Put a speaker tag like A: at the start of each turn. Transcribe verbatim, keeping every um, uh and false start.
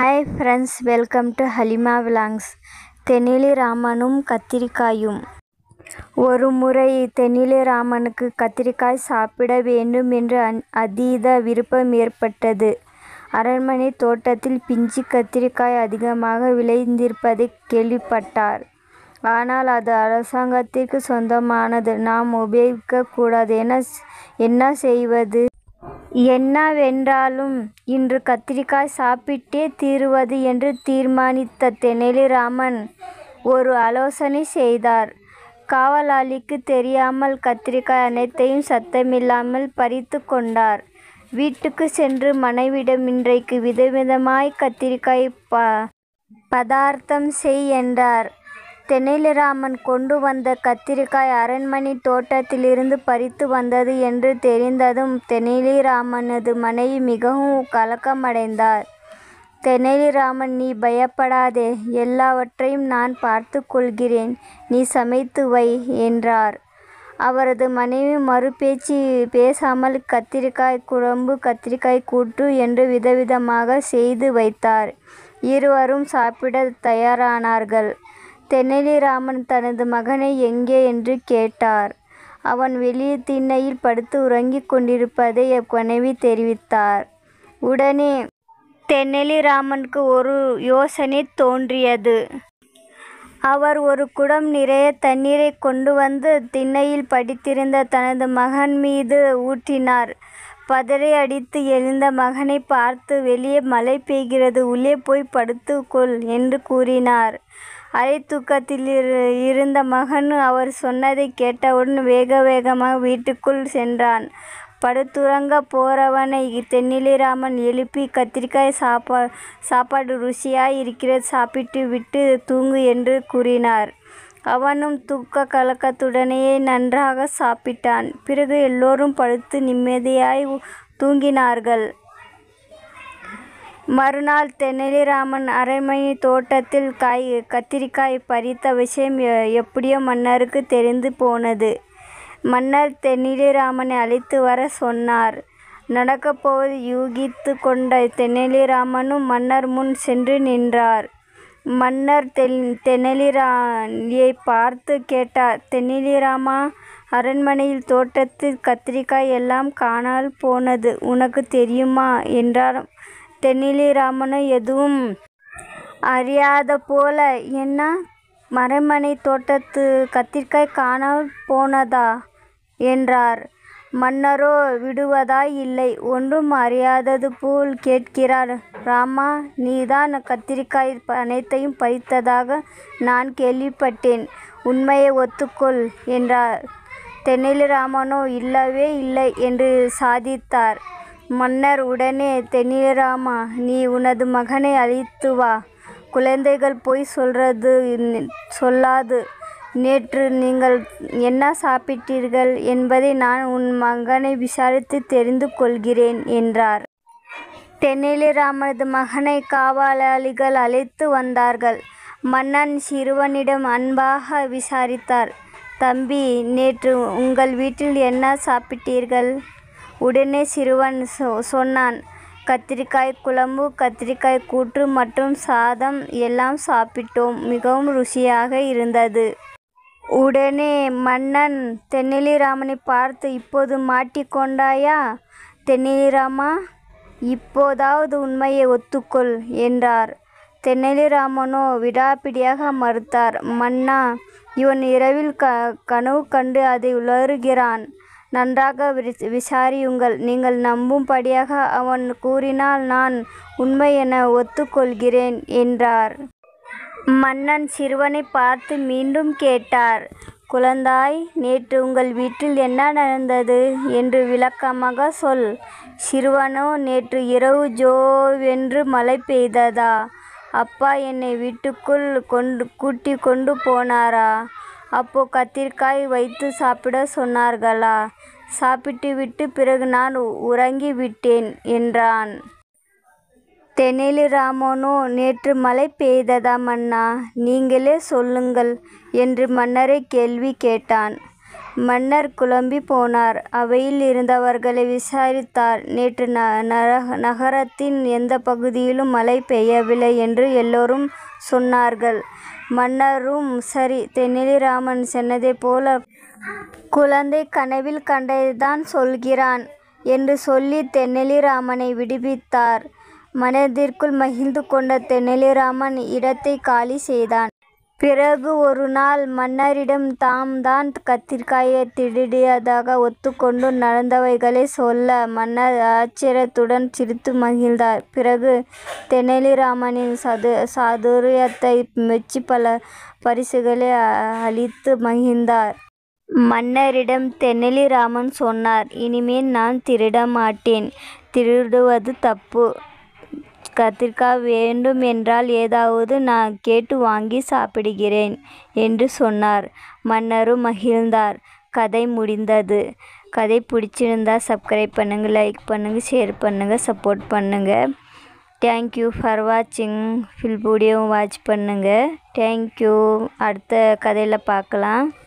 A: Hi friends, welcome to Halima vlogs. தெனாலிராமனும் கத்திரிக்காயும். ஒரு முறை தெனாலிராமனுக்கு கத்திரிக்காய் சாப்பிட வேண்டும் என்று அதீத விருப்பம் ஏற்பட்டது. அரண்மனை தோட்டத்தில் பிஞ்சு கத்திரிக்காய் அதிகமாக விளைந்திருப்பதை கேள்விப்பட்டார். ஆனால் அது அரசாங்கத்திற்கு சொந்தமானது. நாம் உபயோகிக்க கூடாது. என்ன செய்வது? என்னவென்றாலும் இன்று கத்திரிக்காய் சாப்பிட்டே தீருவது என்று தீர்மானித்த தெனாலிராமன் ஒரு ஆலோசனை செய்தார். காவலாளிக்கு தெரியாமல் கத்திரிக்காய் அனைத்தையும் சத்தமில்லாமல் பறித்து கொண்டார். வீட்டுக்கு சென்று மனைவியிடம், இன்றைக்கு விதவிதமாய் கத்திரிக்காய் ப பதார்த்தம் செய் என்றார். தெனாலிராமன் கொண்டு வந்த கத்திரிக்காய் அரண்மனை தோட்டத்திலிருந்து பறித்து வந்தது என்று தெரிந்ததும் தெனாலிராமனது மனைவி மிகவும் கலக்கமடைந்தார். தெனாலிராமன், நீ பயப்படாதே, எல்லாவற்றையும் நான் பார்த்து கொள்கிறேன், நீ சமைத்து வை என்றார். அவரது மனைவி மறுபேச்சு பேசாமல் கத்திரிக்காய் குழம்பு, கத்திரிக்காய் கூட்டு என்று விதவிதமாக செய்து வைத்தார். இருவரும் சாப்பிட தயாரானார்கள். தெனாலிராமன் தனது மகனை எங்கே என்று கேட்டார். அவன் வெளியே திண்ணையில் படுத்து உறங்கிக் கொண்டிருப்பதை மனைவி தெரிவித்தார். உடனே தெனாலிராமனுக்கு ஒரு யோசனை தோன்றியது. அவர் ஒரு குடம் நிறைய தண்ணீரை கொண்டு வந்து திண்ணையில் படுத்திருந்த தனது மகன் மீது ஊற்றினார். பதறி அடித்து எழுந்த மகனை பார்த்து, வெளியே மழை பெய்கிறது, உள்ளே போய் படுத்து கொள் என்று கூறினார். அரை தூக்கத்தில் இருந்த மகன் அவர் சொன்னதை கேட்டவுடன் வேக வேகமாக வீட்டுக்குள் சென்றான். படுத்துறங்க போறவனை தெனாலிராமன் எழுப்பி, கத்திரிக்காய் சாப்பா சாப்பாடு ருசியாய் இருக்கிறது, சாப்பிட்டு விட்டு தூங்கு என்று கூறினார். அவனும் தூக்க கலக்கத்துடனேயே நன்றாக சாப்பிட்டான். பிறகு எல்லோரும் படுத்து நிம்மதியாய் தூங்கினார்கள். மறுநாள் தெனாலிராமன் அரண்மனை தோட்டத்தில் காய் கத்திரிக்காய் பறித்த விஷயம் எப்படியோ மன்னருக்கு தெரிந்து போனது. மன்னர் தெனாலிராமனை அழைத்து வர சொன்னார். நடக்கப்போவது யூகித்து கொண்ட தெனாலிராமனும் மன்னர் முன் சென்று நின்றார். மன்னர் தெனாலியை பார்த்து கேட்டார். தெனாலிராமா, அரண்மனையில் தோட்டத்தில் கத்திரிக்காய் எல்லாம் காணால் போனது உனக்கு தெரியுமா என்றார். தெனாலிராமனோ எதுவும் அறியாத போல, என்ன, அரண்மனை தோட்டத்து கத்திரிக்காய் காணால் போனதா என்றார். மன்னரோ விடுவதாய் இல்லை. ஒன்றும் அறியாதது போல் கேட்கிறார். ராமா, நீதான் கத்திரிக்காய் அனைத்தையும் பறித்ததாக நான் கேள்விப்பட்டேன், உண்மையை ஒத்துக்கொள் என்றார். தெனாலிராமனோ இல்லவே இல்லை என்று சாதித்தார். மன்னர் உடனே, தெனாலிராமா, நீ உனது மகனை அழைத்து வா. குழந்தைகள் பொய் சொல்றது சொல்லாது. நேற்று நீங்கள் என்ன சாப்பிட்டீர்கள் என்பதை நான் உன் மகனை விசாரித்து தெரிந்து கொள்கிறேன் என்றார். தெனாலிராமனது மகனை காவலாளிகள் அழைத்து வந்தார்கள். மன்னன் சிறுவனிடம் அன்பாக விசாரித்தார். தம்பி, நேற்று உங்கள் வீட்டில் என்ன சாப்பிட்டீர்கள்? உடனே சிறுவன் சொன்னான், கத்திரிக்காய் குழம்பு, கத்திரிக்காய் கூட்டு மற்றும் சாதம் எல்லாம் சாப்பிட்டோம், மிகவும் ருசியாக இருந்தது. உடனே மன்னன் தெனாலிராமனை பார்த்து, இப்போது மாட்டிக்கொண்டாயா தெனாலிராமா, இப்போதாவது உண்மையை ஒத்துக்கொள் என்றார். தெனாலிராமனோ விடாப்பிடியாக மறுத்தார். மன்னா, இவன் இரவில் க கனவு கண்டு அதை உளறுகிறான். நன்றாக விசாரியுங்கள். நீங்கள் நம்பும்படியாக அவன் கூறினால் நான் உண்மை என ஒத்துக்கொள்கிறேன் என்றார். மன்னன் சிறுவனை பார்த்து மீண்டும் கேட்டார். குழந்தாய், நேற்று உங்கள் வீட்டில் என்ன நடந்தது என்று விளக்கமாக சொல். சிறுவனோ, நேற்று இரவு ஜோவென்று மழை பெய்ததா? அப்பா என்னை வீட்டுக்குள் கொண்டு கூட்டி கொண்டு போனாரா? அப்போ கத்திரிக்காய் வைத்து சாப்பிட சொன்னார்களா? சாப்பிட்டு விட்டு பிறகு நான் உறங்கி விட்டேன் என்றான். தெனாலிராமனோ, நேற்று மழை பெய்ததா மன்னா, நீங்களே சொல்லுங்கள் என்று மன்னரை கேள்வி கேட்டான். மன்னர் குழம்பி போனார். அவையில் இருந்தவர்களை விசாரித்தார். நேற்று நகரத்தின் எந்த பகுதியிலும் மழை பெய்யவில்லை என்று எல்லோரும் சொன்னார்கள். மன்னரும் சரி, தெனாலிராமன் சொன்னதைப் போல குழந்தை கனவில் கண்டதைத்தான் சொல்கிறான் என்று சொல்லி தெனாலிராமனை விடுவித்தார். மனதிற்குள் மகிழ்ந்து கொண்ட தெனாலிராமன் இடத்தை காலி செய்தான். பிறகு ஒரு நாள் மன்னரிடம் தாம் தான் கத்திரிக்காயை திருடியதாக ஒத்துக்கொண்டு நடந்தவைகளை சொல்ல மன்னர் ஆச்சரியத்துடன் சிரித்து மகிழ்ந்தார். பிறகு தெனாலிராமனின் சது சாதுரியத்தை மெச்சி பல பரிசுகளை அளித்து மகிழ்ந்தார். மன்னரிடம் தெனாலிராமன் சொன்னார், இனிமேல் நான் திருட மாட்டேன். திருடுவது தப்பு. கத்திரிக்காய் வேண்டும் என்றால் ஏதாவது நான் கேட்டு வாங்கி சாப்பிடுகிறேன் என்று சொன்னார். மன்னரும் மகிழ்ந்தார். கதை முடிந்தது. கதை பிடிச்சிருந்தா சப்ஸ்கிரைப் பண்ணுங்கள், லைக் பண்ணுங்கள், ஷேர் பண்ணுங்கள், சப்போர்ட் பண்ணுங்கள். தேங்க்யூ ஃபார் வாட்சிங். ஃபுல் வீடியோவும் வாட்ச் பண்ணுங்கள். தேங்க்யூ. அடுத்த கதையில் பார்க்கலாம்.